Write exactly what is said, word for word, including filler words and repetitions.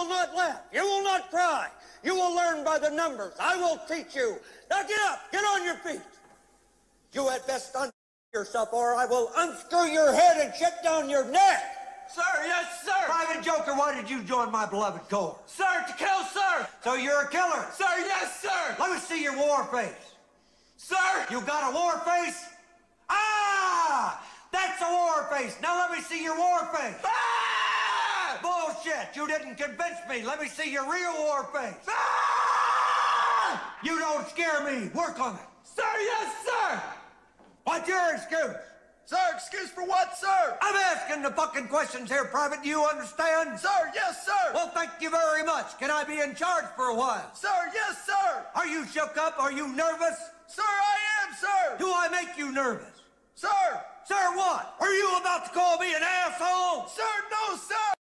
will not laugh. You will not cry. You will learn by the numbers. I will teach you. Now get up. Get on your feet. You had best unscrew yourself, or I will unscrew your head and shut down your neck. Sir, yes, sir. Private Joker, why did you join my beloved corps? Sir, to kill, sir. So you're a killer? Sir, yes, sir. Let me see your war face. Sir. You got a war face? Ah! That's a war face. Now let me see your war face. Ah! Bullshit. You didn't convince me. Let me see your real war face. Ah! You don't scare me. Work on it. Sir, yes, sir. What's your excuse? Sir, excuse for what, sir? I'm asking the fucking questions here, Private. Do you understand? Sir, yes, sir. Well, thank you very much. Can I be in charge for a while? Sir, yes, sir. Are you shook up? Are you nervous? Sir, I am, sir. Do I make you nervous? Sir. Sir, what? Are you about to call me an asshole? Sir, no, sir.